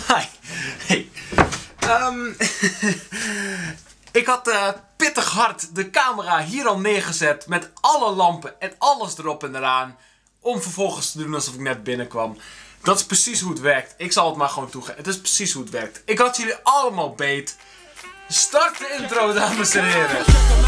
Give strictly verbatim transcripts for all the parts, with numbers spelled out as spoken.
Hi. Hey. Um, ik had uh, pittig hard de camera hier al neergezet met alle lampen en alles erop en eraan. Om vervolgens te doen alsof ik net binnenkwam. Dat is precies hoe het werkt. Ik zal het maar gewoon toegeven. Het is precies hoe het werkt. Ik had jullie allemaal beet. Start de intro, dames en heren.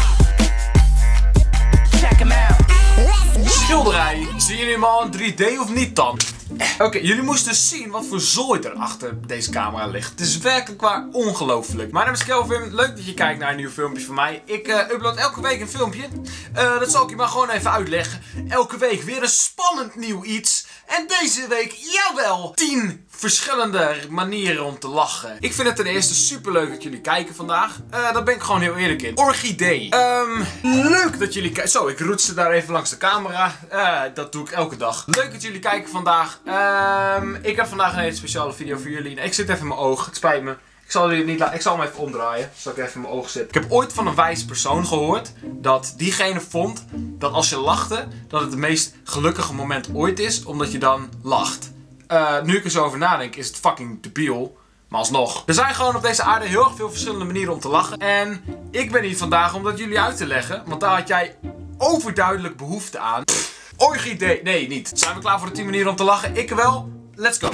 Schilderij. Zien jullie hem al in drie D of niet dan? Oké, okay, jullie moesten zien wat voor zooi er achter deze camera ligt. Het is werkelijk waar ongelooflijk. Mijn naam is Kelvin. Leuk dat je kijkt naar een nieuw filmpje van mij. Ik uh, upload elke week een filmpje. Uh, dat zal ik je maar gewoon even uitleggen. Elke week weer een spannend nieuw iets. En deze week, jawel, tien verschillende manieren om te lachen. Ik vind het ten eerste super leuk dat jullie kijken vandaag. Uh, daar ben ik gewoon heel eerlijk in. Orchidee. Um, leuk dat jullie kijken. Zo, ik roetste daar even langs de camera. Uh, dat doe ik elke dag. Leuk dat jullie kijken vandaag. Um, ik heb vandaag een hele speciale video voor jullie. Ik zit even in mijn oog. Het spijt me. Ik zal, jullie niet ik zal hem even omdraaien, zodat ik even in mijn ogen zit. Ik heb ooit van een wijs persoon gehoord dat diegene vond dat als je lachte, dat het het meest gelukkige moment ooit is, omdat je dan lacht. Uh, nu ik er zo over nadenk, is het fucking debiel. Maar alsnog. Er zijn gewoon op deze aarde heel erg veel verschillende manieren om te lachen. En ik ben hier vandaag om dat jullie uit te leggen, want daar had jij overduidelijk behoefte aan. Pff, orchidee. Nee, niet. Zijn we klaar voor de tien manieren om te lachen? Ik wel. Let's go.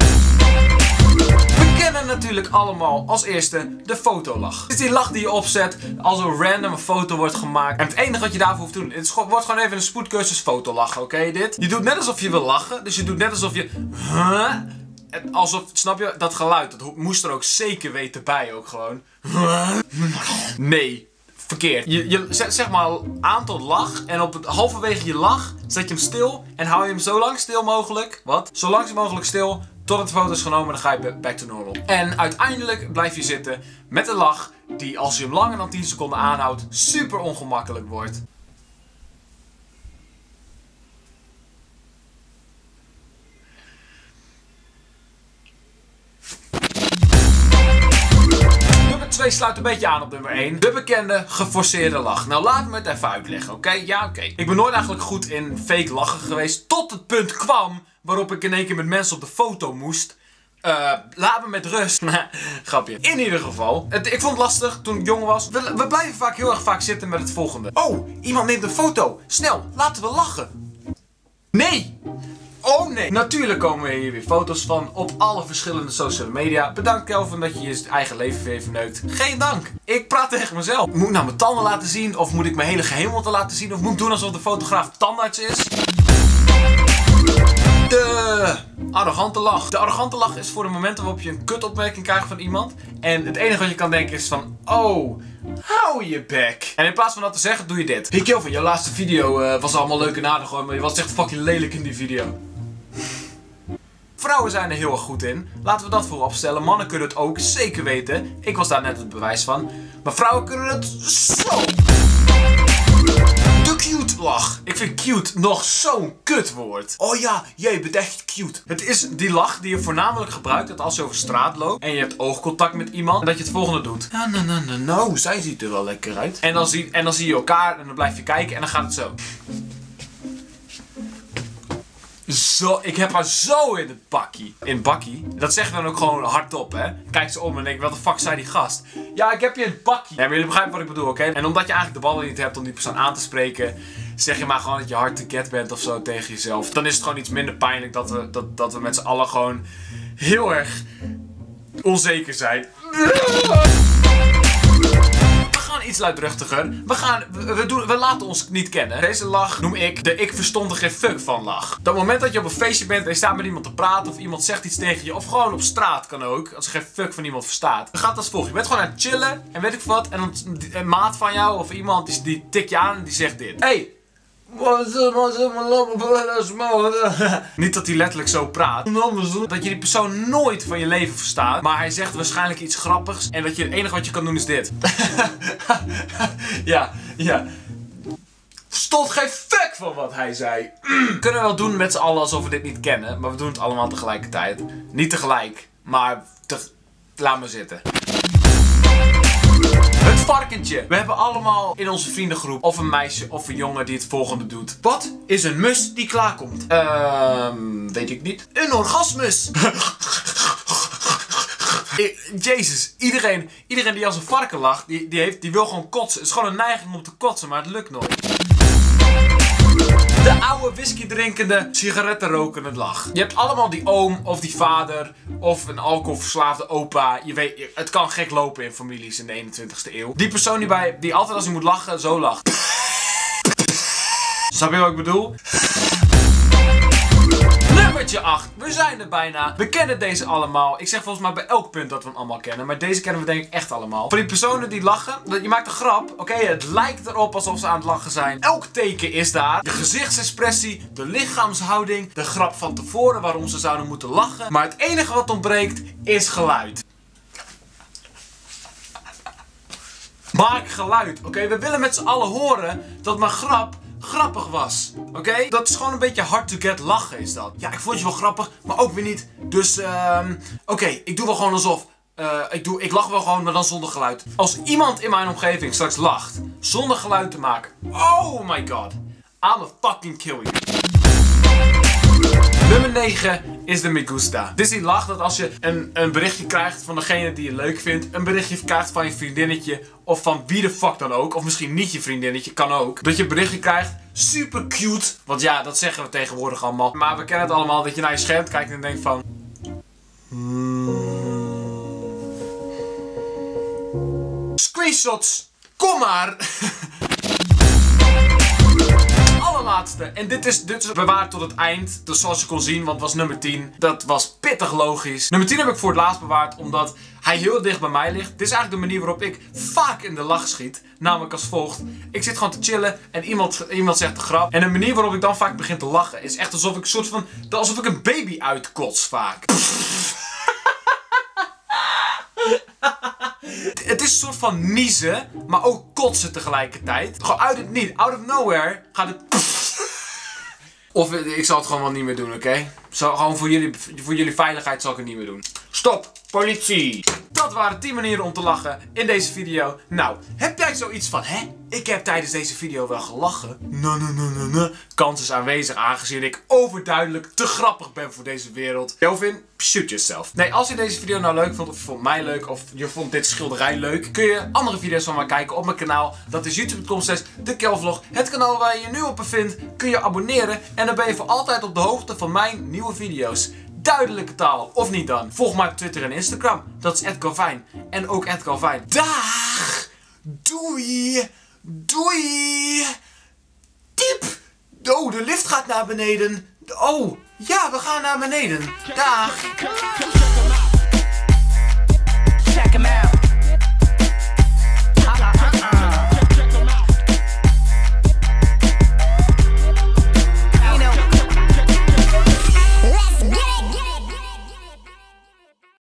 We kennen natuurlijk allemaal als eerste de fotolach. Het is die lach die je opzet als een random foto wordt gemaakt. En het enige wat je daarvoor hoeft te doen, het wordt gewoon even een spoedcursus fotolachen, oké okay, dit? Je doet net alsof je wil lachen, dus je doet net alsof je... Huh? En alsof, snap je, dat geluid, dat moest er ook zeker weten bij ook gewoon. Nee. Verkeerd. Je, je zet zeg maar aan tot lach en op het halverwege je lach zet je hem stil en hou je hem zo lang stil mogelijk. Wat? Zo lang mogelijk stil totdat de foto is genomen, dan ga je back to normal. En uiteindelijk blijf je zitten met een lach die als je hem langer dan tien seconden aanhoudt super ongemakkelijk wordt. twee sluit een beetje aan op nummer één. De bekende geforceerde lach. Nou, laat me het even uitleggen, oké? Okay? Ja, oké. Okay. Ik ben nooit eigenlijk goed in fake lachen geweest. Tot het punt kwam waarop ik in één keer met mensen op de foto moest. Uh, laat me met rust. Grapje. In ieder geval. Het, ik vond het lastig toen ik jong was. We, we blijven vaak heel erg vaak zitten met het volgende. Oh, iemand neemt een foto. Snel, laten we lachen. Nee! Oh nee! Natuurlijk komen hier weer foto's van op alle verschillende social media. Bedankt Kelvin dat je je eigen leven weer verneukt. Geen dank! Ik praat tegen mezelf. Moet ik nou mijn tanden laten zien? Of moet ik mijn hele gehemelte laten zien? Of moet ik doen alsof de fotograaf tandarts is? De arrogante lach. De arrogante lach is voor de momenten waarop je een kutopmerking krijgt van iemand. En het enige wat je kan denken is van... Oh, hou je bek. En in plaats van dat te zeggen, doe je dit. Hey Kelvin, jouw laatste video uh, was allemaal leuk en aardig hoor, maar je was echt fucking lelijk in die video. Vrouwen zijn er heel erg goed in. Laten we dat voorop stellen. Mannen kunnen het ook, zeker weten. Ik was daar net het bewijs van. Maar vrouwen kunnen het zo. De cute lach. Ik vind cute nog zo'n kutwoord. Oh ja, jij bent echt cute. Het is die lach die je voornamelijk gebruikt dat als je over straat loopt en je hebt oogcontact met iemand en dat je het volgende doet. Ja, nou, nou, nou, nou, zij ziet er wel lekker uit. En dan, zie, en dan zie je elkaar en dan blijf je kijken en dan gaat het zo. Zo, ik heb haar zo in het bakkie. In het bakkie. Dat zeg je dan ook gewoon hardop, hè. Kijk ze om en denk, wat de fuck zei die gast? Ja, ik heb je in het bakkie. Ja, maar jullie begrijpen wat ik bedoel, oké? Okay? En omdat je eigenlijk de ballen niet hebt om die persoon aan te spreken, zeg je maar gewoon dat je hard te get bent of zo tegen jezelf. Dan is het gewoon iets minder pijnlijk dat we, dat, dat we met z'n allen gewoon heel erg onzeker zijn. Iets luidruchtiger. We gaan, we, we, doen, we laten ons niet kennen. Deze lach noem ik de ik verstond er geen fuck van lach. Dat moment dat je op een feestje bent en je staat met iemand te praten of iemand zegt iets tegen je of gewoon op straat kan ook, als je geen fuck van iemand verstaat. Dan gaat het als volgt. Je bent gewoon aan het chillen en weet ik wat en dan een maat van jou of iemand die, die tikt je aan en die zegt dit. Hey! Niet dat hij letterlijk zo praat. Dat je die persoon nooit van je leven verstaat. Maar hij zegt waarschijnlijk iets grappigs. En dat je het enige wat je kan doen is dit. Ja, ja. Verstond geen fuck van wat hij zei. We kunnen wel doen met z'n allen alsof we dit niet kennen. Maar we doen het allemaal tegelijkertijd. Niet tegelijk. Maar te... laat me zitten. Het varkentje. We hebben allemaal in onze vriendengroep of een meisje of een jongen die het volgende doet. Wat is een mus die klaarkomt? Ehm, weet ik niet. Een orgasmus. Jezus, iedereen, iedereen die als een varken lacht, die, die, heeft, die wil gewoon kotsen. Het is gewoon een neiging om te kotsen, maar het lukt nooit. De oude whisky drinkende, sigaretten rokende lach. Je hebt allemaal die oom of die vader of een alcoholverslaafde opa. Je weet, het kan gek lopen in families in de eenentwintigste eeuw. Die persoon die, bij, die altijd als hij moet lachen, zo lacht. Snap je wat ik bedoel? Nummertje acht. We zijn er bijna. We kennen deze allemaal. Ik zeg volgens mij bij elk punt dat we hem allemaal kennen. Maar deze kennen we denk ik echt allemaal. Voor die personen die lachen. Je maakt een grap. Oké, okay, het lijkt erop alsof ze aan het lachen zijn. Elk teken is daar. De gezichtsexpressie. De lichaamshouding. De grap van tevoren waarom ze zouden moeten lachen. Maar het enige wat ontbreekt is geluid. Maak geluid. Oké, okay? We willen met z'n allen horen dat mijn grap grappig was. Oké? Okay? Dat is gewoon een beetje hard to get lachen is dat. Ja, ik vond je wel grappig, maar ook weer niet. Dus, ehm... Um, Oké, okay, ik doe wel gewoon alsof... Uh, ik, doe, ik lach wel gewoon, maar dan zonder geluid. Als iemand in mijn omgeving straks lacht, zonder geluid te maken... Oh my god. I'ma fucking kill you. Nummer negen is de Me Gusta. Dit is die lach dat als je een, een berichtje krijgt van degene die je leuk vindt, een berichtje krijgt van je vriendinnetje of van wie de fuck dan ook, of misschien niet je vriendinnetje, kan ook. Dat je een berichtje krijgt, super cute, want ja, dat zeggen we tegenwoordig allemaal. Maar we kennen het allemaal, dat je naar je scherm kijkt en denkt van... Screenshots, kom maar! Allerlaatste. En dit is, dit is bewaard tot het eind. Dus zoals je kon zien, want het was nummer tien. Dat was pittig logisch. Nummer tien heb ik voor het laatst bewaard, omdat hij heel dicht bij mij ligt. Dit is eigenlijk de manier waarop ik vaak in de lach schiet. Namelijk als volgt. Ik zit gewoon te chillen en iemand, iemand zegt een grap. En de manier waarop ik dan vaak begin te lachen is echt alsof ik een soort van... Alsof ik een baby uitkots vaak. Het is een soort van niezen, maar ook kotsen tegelijkertijd. Gewoon uit het niet, out of nowhere, gaat het... Of ik zal het gewoon wel niet meer doen, oké? Okay? Gewoon voor jullie, voor jullie veiligheid zal ik het niet meer doen. Stop, politie! Dat waren tien manieren om te lachen in deze video. Nou, heb jij zoiets van, hè? Ik heb tijdens deze video wel gelachen. Nee, nee, nee, nee, nee. Kans is aanwezig aangezien ik overduidelijk te grappig ben voor deze wereld. Jovin, shoot yourself. Nee, als je deze video nou leuk vond, of je vond mij leuk, of je vond dit schilderij leuk, kun je andere video's van mij kijken op mijn kanaal. Dat is youtube punt com slash de kelvlog. Het kanaal waar je je nu op bevindt, kun je abonneren. En dan ben je voor altijd op de hoogte van mijn nieuwe video's. Duidelijke taal, of niet dan? Volg mij op Twitter en Instagram. Dat is at Calvijn. En ook at Calvijn. Dag! Doei! Doei! Diep! Oh, de lift gaat naar beneden. Oh, ja, we gaan naar beneden. Dag!